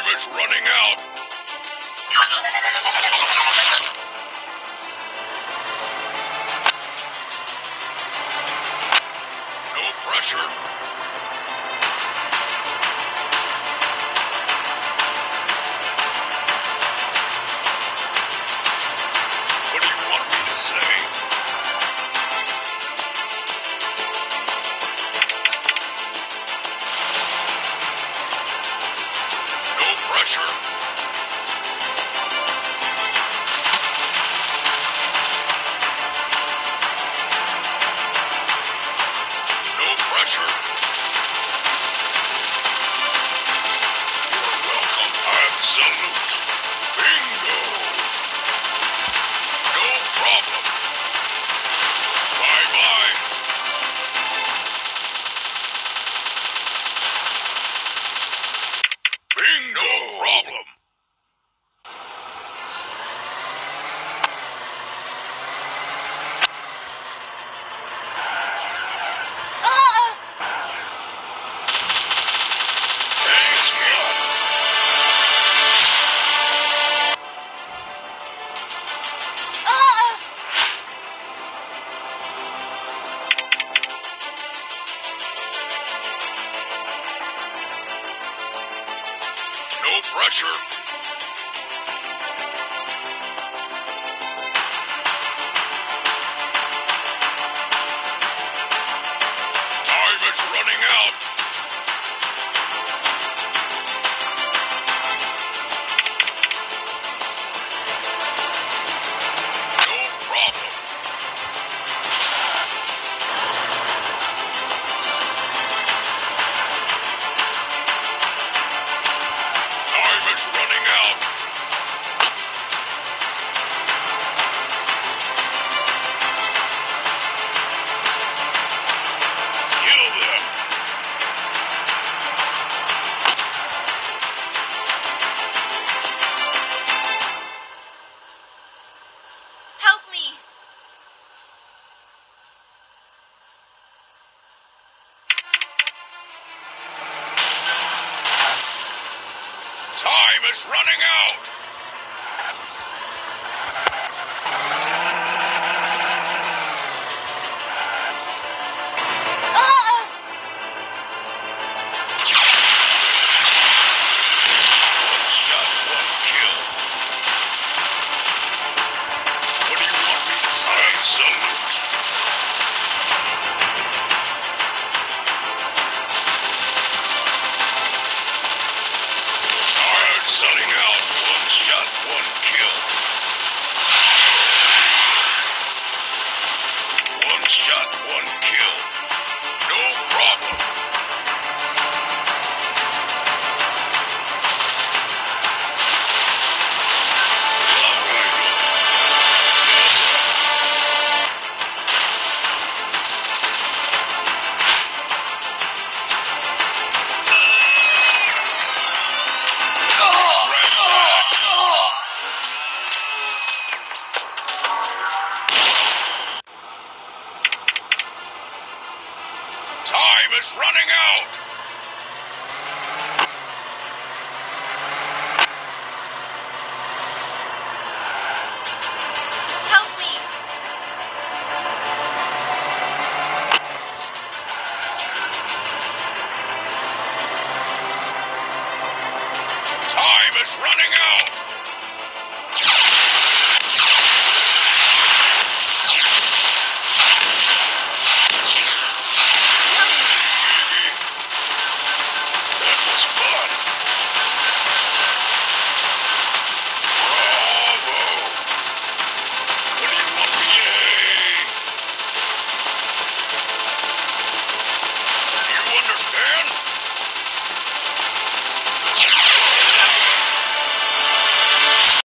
Time is running out. No pressure. What do you want me to say? No pressure. No pressure. You're welcome. Absolute. Bingo. No problem. Bye-bye. Bingo. No problem. Thanks, God. No pressure. Time is running out. No problem. Time is running out. Kill them. Help me! Time is running out. One shot, one kill. What do you want me to say? Absolute. Time's running out. One shot, one kill.